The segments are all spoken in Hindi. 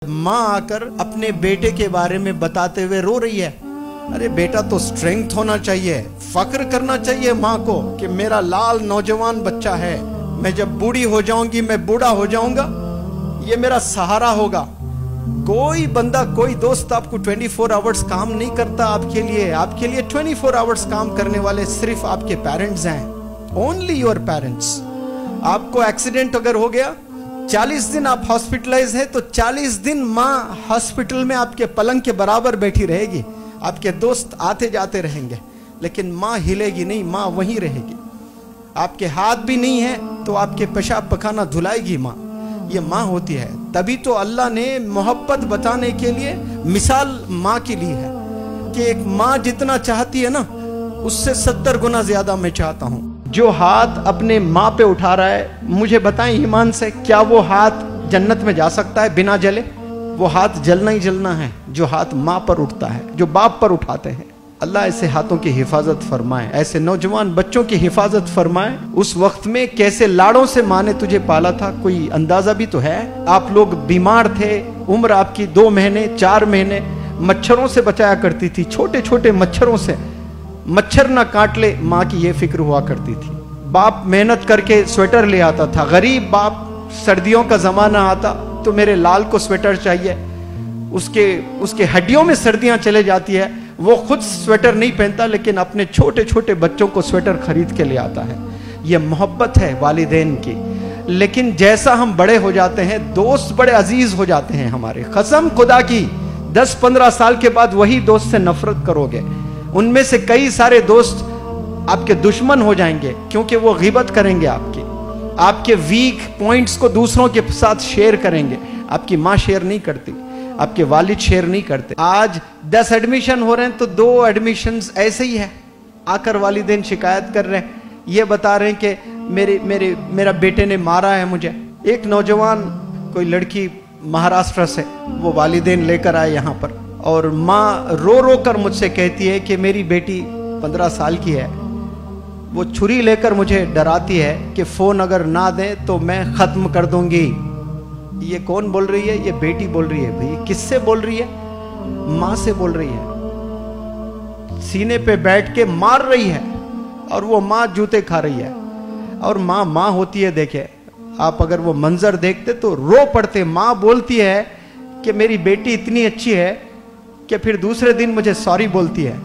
माँ आकर अपने बेटे के बारे में बताते हुए रो रही है, अरे बेटा तो स्ट्रेंथ होना चाहिए, फक्र करना चाहिए माँ को कि मेरा लाल नौजवान बच्चा है, मैं जब बूढ़ी हो जाऊंगी, मैं बूढ़ा हो जाऊंगा, ये मेरा सहारा होगा। कोई बंदा, कोई दोस्त आपको 24 आवर्स काम नहीं करता आपके लिए 24 आवर्स काम करने वाले सिर्फ आपके पेरेंट्स हैं, ओनली योर पेरेंट्स। आपको एक्सीडेंट अगर हो गया, 40 दिन आप हॉस्पिटलाइज है, तो 40 दिन माँ हॉस्पिटल में आपके पलंग के बराबर बैठी रहेगी, आपके दोस्त आते जाते रहेंगे, लेकिन माँ हिलेगी नहीं, माँ वहीं रहेगी। आपके हाथ भी नहीं है तो आपके पेशाब पखाना धुलाएगी माँ, ये माँ होती है। तभी तो अल्लाह ने मोहब्बत बताने के लिए मिसाल माँ की ली है कि एक माँ जितना चाहती है ना, उससे 70 गुना ज्यादा मैं चाहता हूँ। जो हाथ अपने माँ पे उठा रहा है, मुझे बताएं ईमान से, क्या वो हाथ जन्नत में जा सकता है बिना जले? वो हाथ जलना ही जलना है जो हाथ माँ पर उठता है, जो बाप पर उठाते हैं। अल्लाह ऐसे हाथों की हिफाजत फरमाए, ऐसे नौजवान बच्चों की हिफाजत फरमाए। उस वक्त में कैसे लाड़ों से माँ ने तुझे पाला था, कोई अंदाजा भी तो है। आप लोग बीमार थे, उम्र आपकी 2 महीने 4 महीने, मच्छरों से बचाया करती थी, छोटे छोटे मच्छरों से, मच्छर ना काट ले, माँ की ये फिक्र हुआ करती थी। बाप मेहनत करके स्वेटर ले आता था, गरीब बाप, सर्दियों का जमाना आता तो मेरे लाल को स्वेटर चाहिए, उसके हड्डियों में सर्दियां चले जाती है, वो खुद स्वेटर नहीं पहनता लेकिन अपने छोटे छोटे बच्चों को स्वेटर खरीद के ले आता है। ये मोहब्बत है वालिदैन की। लेकिन जैसा हम बड़े हो जाते हैं, दोस्त बड़े अजीज हो जाते हैं हमारे, कसम खुदा की 10-15 साल के बाद वही दोस्त से नफरत करोगे, उनमें से कई सारे दोस्त आपके दुश्मन हो जाएंगे, क्योंकि वो गिबत करेंगे आपके वीक पॉइंट्स को दूसरों के साथ शेयर करेंगे। आपकी माँ शेयर नहीं करती, आपके वालिद शेयर नहीं करते। आज 10 एडमिशन हो रहे हैं तो 2 एडमिशंस ऐसे ही है, आकर वालिदैन शिकायत कर रहे हैं, ये बता रहे हैं कि मेरा बेटे ने मारा है मुझे। एक नौजवान, कोई लड़की महाराष्ट्र से, वो वालिदैन लेकर आए यहाँ पर, और माँ रो रो कर मुझसे कहती है कि मेरी बेटी 15 साल की है, वो छुरी लेकर मुझे डराती है कि फोन अगर ना दें तो मैं खत्म कर दूंगी। ये कौन बोल रही है? ये बेटी बोल रही है। भाई किससे बोल रही है? माँ से बोल रही है, सीने पे बैठ के मार रही है, और वो माँ जूते खा रही है। और माँ माँ होती है। देखे आप, अगर वो मंजर देखते तो रो पड़ते। माँ बोलती है कि मेरी बेटी इतनी अच्छी है कि फिर दूसरे दिन मुझे सॉरी बोलती है।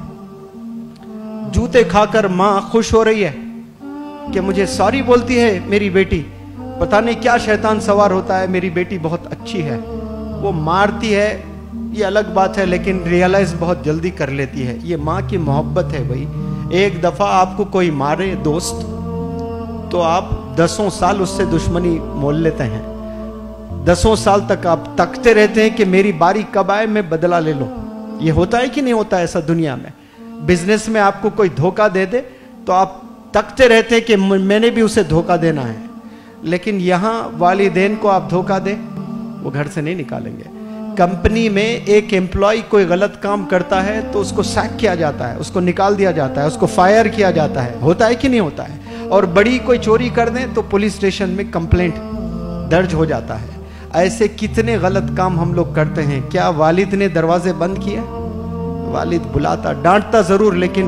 जूते खाकर माँ खुश हो रही है कि मुझे सॉरी बोलती है मेरी बेटी। पता नहीं क्या शैतान सवार होता है, मेरी बेटी बहुत अच्छी है। वो मारती है, ये अलग बात है, लेकिन रियलाइज बहुत जल्दी कर लेती है। ये माँ की मोहब्बत है भाई। एक दफा आपको कोई मारे दोस्त, तो आप 10 साल उससे दुश्मनी मोल लेते हैं। 10 साल तक आप तकते रहते हैं कि मेरी बारी कब आए, मैं बदला ले लूं। ये होता है कि नहीं होता ऐसा दुनिया में? बिजनेस में आपको कोई धोखा दे दे तो आप तकते रहते हैं कि मैंने भी उसे धोखा देना है। लेकिन यहां वालिदैन को आप धोखा दे, वो घर से नहीं निकालेंगे। कंपनी में एक एम्प्लॉय कोई गलत काम करता है तो उसको सैक किया जाता है, उसको निकाल दिया जाता है, उसको फायर किया जाता है। होता है कि नहीं होता है? और बड़ी कोई चोरी कर दें तो पुलिस स्टेशन में कंप्लेंट दर्ज हो जाता है। ऐसे कितने गलत काम हम लोग करते हैं। क्या वालिद ने दरवाजे बंद किए? वालिद बुलाता, डांटता जरूर, लेकिन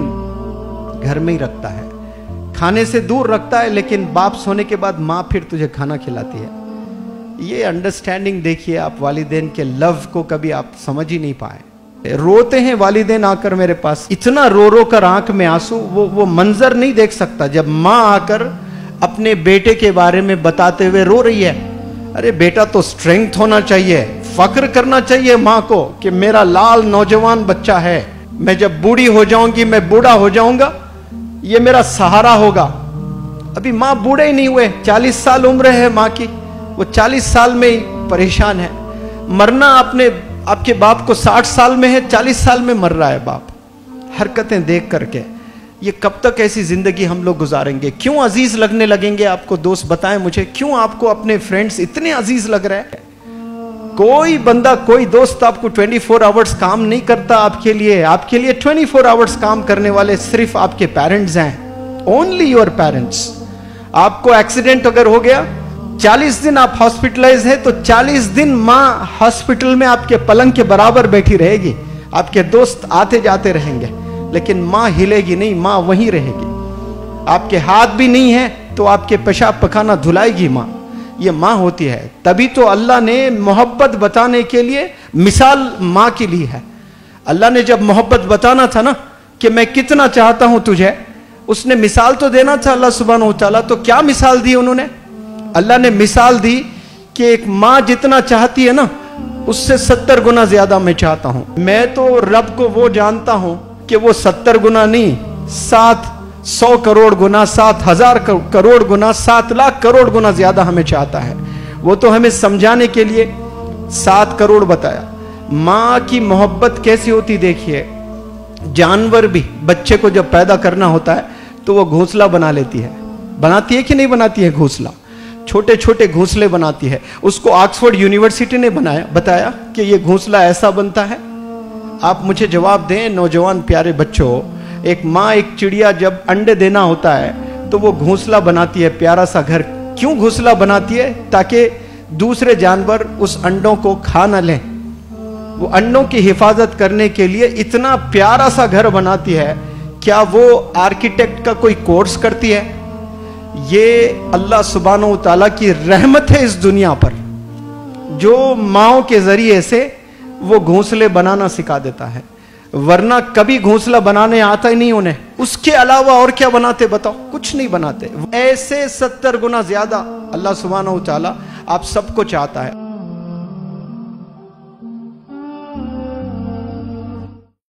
घर में ही रखता है, खाने से दूर रखता है, लेकिन बाप सोने के बाद माँ फिर तुझे खाना खिलाती है। ये अंडरस्टैंडिंग देखिए आप, वालिदैन के लव को कभी आप समझ ही नहीं पाए। रोते हैं वालिदैन आकर मेरे पास, इतना रो रो कर आंख में आंसू। वो मंजर नहीं देख सकता जब माँ आकर अपने बेटे के बारे में बताते हुए रो रही है, अरे बेटा तो स्ट्रेंथ होना चाहिए, फक्र करना चाहिए माँ को कि मेरा लाल नौजवान बच्चा है, मैं जब बूढ़ी हो जाऊंगी, मैं बूढ़ा हो जाऊंगा, ये मेरा सहारा होगा। अभी माँ बूढ़े ही नहीं हुए, 40 साल उम्र है माँ की, वो 40 साल में ही परेशान है। मरना आपके बाप को 60 साल में है, 40 साल में मर रहा है बाप। हरकतें देख करके ये कब तक ऐसी जिंदगी हम लोग गुजारेंगे? क्यों अजीज लगने लगेंगे आपको दोस्त? बताएं मुझे, क्यों आपको अपने फ्रेंड्स इतने अजीज लग रहे हैं? कोई बंदा, कोई दोस्त आपको 24 आवर्स काम नहीं करता आपके लिए 24 आवर्स काम करने वाले सिर्फ आपके पेरेंट्स हैं, ओनली योर पेरेंट्स। आपको एक्सीडेंट अगर हो गया, 40 दिन आप हॉस्पिटलाइज है तो 40 दिन माँ हॉस्पिटल में आपके पलंग के बराबर बैठी रहेगी, आपके दोस्त आते जाते रहेंगे, लेकिन माँ हिलेगी नहीं, माँ वहीं रहेगी। आपके हाथ भी नहीं है तो आपके पेशाब पखाना धुलाएगी माँ, ये माँ होती है। तभी तो अल्लाह ने मोहब्बत बताने के लिए मिसाल माँ की ली है। अल्लाह ने जब मोहब्बत बताना था ना कि मैं कितना चाहता हूं तुझे, उसने मिसाल तो देना था अल्लाह सुब्हानहू तआला। तो क्या मिसाल दी उन्होंने? अल्लाह ने मिसाल दी कि एक माँ जितना चाहती है ना, उससे 70 गुना ज्यादा मैं चाहता हूं। मैं तो रब को वो जानता हूं कि वो 70 गुना नहीं, 700 करोड़ गुना, 7,000 करोड़ गुना, 7 लाख करोड़ गुना ज्यादा हमें चाहता है। वो तो हमें समझाने के लिए 7 करोड़ बताया। माँ की मोहब्बत कैसी होती देखिए। जानवर भी बच्चे को जब पैदा करना होता है तो वो घोंसला बना लेती है, बनाती है कि नहीं बनाती है? घोंसला, छोटे छोटे घोंसले बनाती है। उसको ऑक्सफोर्ड यूनिवर्सिटी ने बताया कि ये घोंसला ऐसा बनता है। आप मुझे जवाब दें नौजवान प्यारे बच्चों, एक माँ, एक चिड़िया जब अंडे देना होता है तो वो घोंसला बनाती है, प्यारा सा घर। क्यों घोंसला बनाती है? ताकि दूसरे जानवर उस अंडों को खा न लें। वो अंडों की हिफाजत करने के लिए इतना प्यारा सा घर बनाती है। क्या वो आर्किटेक्ट का कोई कोर्स करती है? ये अल्लाह सुब्हानहू तआला की रहमत है इस दुनिया पर, जो माओ के जरिए से वो घोंसले बनाना सिखा देता है, वरना कभी घोंसला बनाने आता ही नहीं उन्हें। उसके अलावा और क्या बनाते बताओ? कुछ नहीं बनाते। ऐसे 70 गुना ज्यादा अल्लाह सुब्हानहू तआला आप सबको चाहता है।